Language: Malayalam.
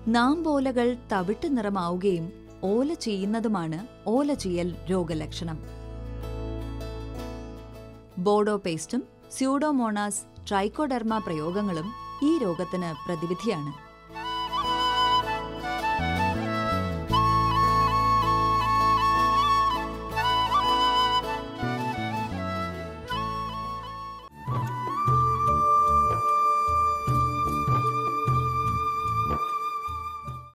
നാമ്പോലകൾ തവിട്ട് നിറമാവുകയും ഓല ചെയ്യുന്നതുമാണ് ഓലചീയൽ രോഗലക്ഷണം. ബോഡോ പേസ്റ്റും സ്യൂഡോമോണാസ് ട്രൈക്കോഡെർമ പ്രയോഗങ്ങളും ഈ രോഗത്തിന് പ്രതിവിധിയാണ്.